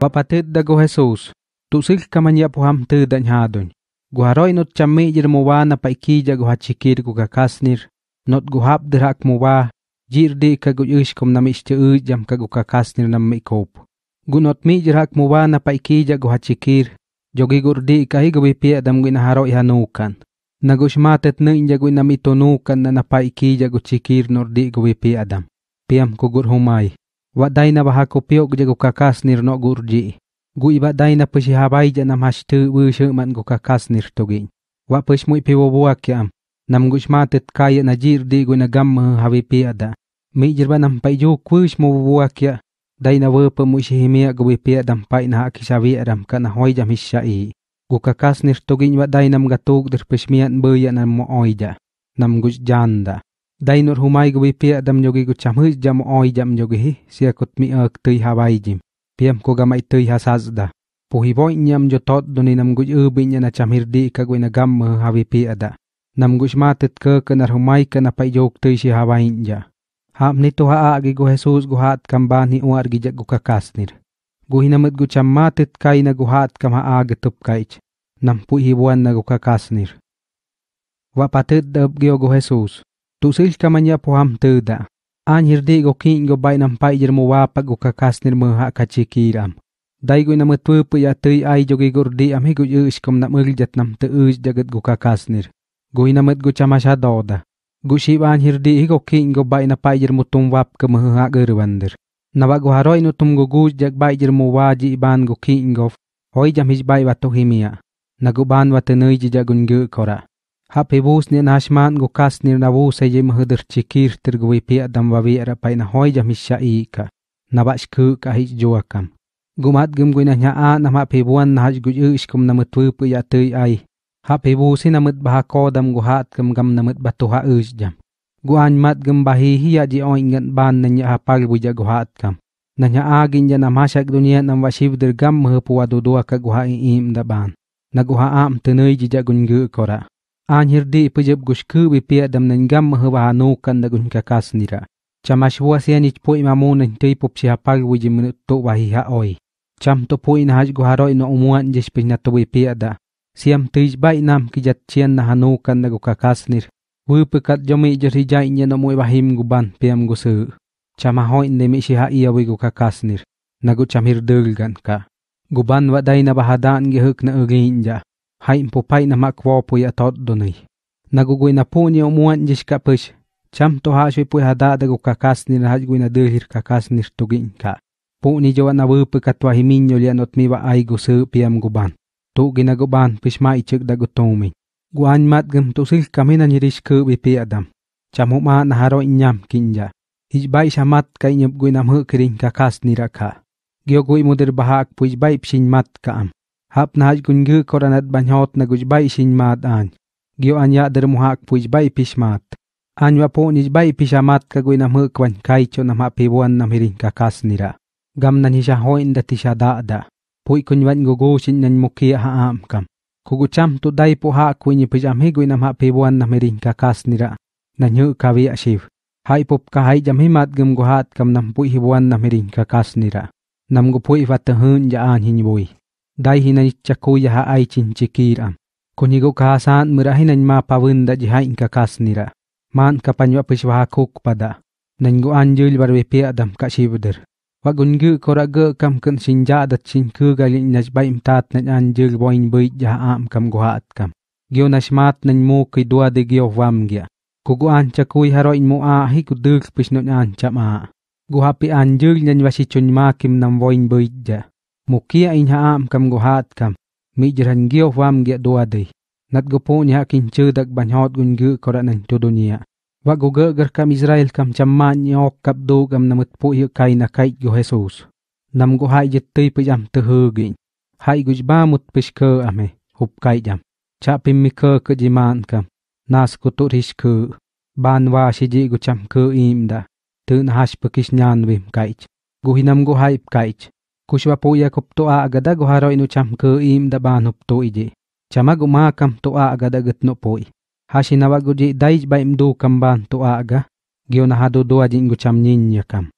Wapatit da go Jesus, tusil kamanya puham tu dan hadon. Guharoi not chami jir muwa na paikija go hachikir go kakasnir, not guhap dirak muwa, jir di ka go ishkom na mishte jam ka go kakasnir na mikop. Gunot mi jirak muwa na paikija go hachikir, jogi gurdi ka higo bipia dam gwina haroi hanukan. Nagushmatet ninja gwina mitonukan na paikija go chikir nordi go bipia adam. Piam ko gur humay. Waday na bahako piyok jago kakasnir no gurji. Gui waday na pasihabay dyan nam hashtu wisyo man go kakasnir togin. Wapas mo ipiwabuak yam. Nam gushmatet kaya na jirdi go nagam hawipi ada. Mijir ba nam paijuk wish mo bubuak ya. Day na wapa mo isihimia go wipi adam pay na hakisawi adam ka na hoy jam hisyai. Go kakasnir togin waday nam gatug der pasmian baya na mo oyja. Nam gush janda. Day nor humay go wipi adam yogi go chamhus jam oy jam yogi siya kot mi tuy haway jim. Piam ko gamay tuy hasazda. Puhiboy nyam jotot doni nam gush ubin niya na chamhirdi ka go nagam hawipi ada. Nam gush matit ka nar humay ka na paijok tuy si haway niya. Hap nito haagi go Jesus guhat kamban hi uar gijak go kakasnir. Guhinamit go chammatit kay na guhat kam haagatup kaych. Nam puhibuan na go kakasnir. Wapatit dab gyo go Jesus. Tusil kamanya puham tuda. Anyirdi go king go bay nam pay jir mo wapag go kakasnir mga kachikiram. Day go na matwupo ya tuy ay jogi gurdi am higo ishkom na muljat nam tuuj jagat go kakasnir. Go hinamit go chamashadoda. Go shib anyirdi higo king go bay na pay jir mo tumwap ka mga gerwander. Nawa go haroy no tum go guj jag bay jir mo waji iban go king go. Hoy jam hijbay wato himia. Naguban watanoy jagun ge kora. Happy bus ni nashman go kasnir na busay jay mahudir chikir tirgwi pi adam wawiera pay na hoy jam hisya ika. Nabashku ka hij juakam. Gumat gumgoy na nyaan na mapibuan na haj guj ishkom na matwupo ya tuy ay. Happy busi na matbahakodam guhat gam na matbatuha jam. Guan mat gumbahihiya di oingan ban na nya hapag buja guhat kam. Na nya agin ya na masyag dunia na wasibdir gam mahupuwa dudua ka guha iim da ban. Na guha am tunoy jijagun ge kora. Anyirdi pujab gushku wipi adam nangam mahawahanukan na gun kakasnira. Chamashwa siya nichpo imamunan tuy pupsi hapag wujim to wahiha oy. Cham to po inahaj guharoy na umuan jispin na to wipi ada. Siyam tijbay nam kijat siyan na hanukan na gukakasnir. Wupikat jomi jarijay niya na muy wahim guban piyam gusu. Chamahoy na mi siya iyawi gukakasnir. Nagu chamhirdulgan ka. Guban waday na bahadaan gihuk na ugin ja. Hain pupay na makwopo ya tot donay. Nagugoy na po niya umuan jis ka push. Cham to hasyoy po hadada go kakasnir na hajgoy na dehir kakasnir tugin ka. Po ni jawa na wupikat wahiminyo lianot miwa ay gusu piyam guban. To ginaguban pisma ichik dagutomi. Guan mat gam tusil kami na nirishku wipi adam. Cham huma na haro inyam kinja. Hijbay siya mat ka inyab goy nam hukiring kakasnira ka. Giyogoy mudir bahak po hijbay psin mat ka am. Hap na hajgun ge koranat banyot na gujbay sin mat an. Giyo anya der muhak pujbay pismat. Anywa po nijbay pisamat kagoy na mukwan kaycho na mapibuan na miring kakasnira. Gam na nisya hoin dati siya daada. Puy kunwan gugusin nan mukia haam kam. Kugucham to day po ha kuy ni pijam higoy na mapibuan na miring kakasnira. Na nyu kawi asiv. Hay pop kahay jam himat gam guhat kam nam puy hibuan na miring kakasnira. Nam gupuy vatahun jaan hinboy. Day hinanitchakuya ha ay chinchikiram. Kunigo kahasan murahinan mapawunda jihain kakasnira. Man kapanywa piswahakuk pada. Nango anjul barwepi adam kasibder. Wagungu koraga kam kun sinjadat sinku galin nasbay imtat nan anjul boin buit jahaam kam guhat kam. Gyo nasmat nan mo kidua de gyo wamgya. Kuguan chakuy haroin mo ahi kuduk pisnon anchama. Guhapi anjul nan wasichun makim nam boin buit ja. Mukia inhaam kam guhat kam. Mijran gyo wamgya duade. Nat gopo niya kinchudag banyot gungu koranan to dunia. Wagugagar kam Israel kam chamman nyok kapdo gam namutpo kay na kay go Jesus. Nam go hay jitoy pajam tuhugin. Hay gujbamut pishka ame hup kay jam. Chapim mika kajiman kam. Nas kuturis ke. Banwa shiji go cham ke imda. Tun hash pakis nyan wim kaych. Guhinam go hay kaych. Kushwa po yakup to agada go haro inu cham ke imda ban hup to ije. Chama gumakam to agada gutno poy. Hasinawa guji daij ba imdu kamban to aga. Gyo na hado doa jing gucham nyinya kam.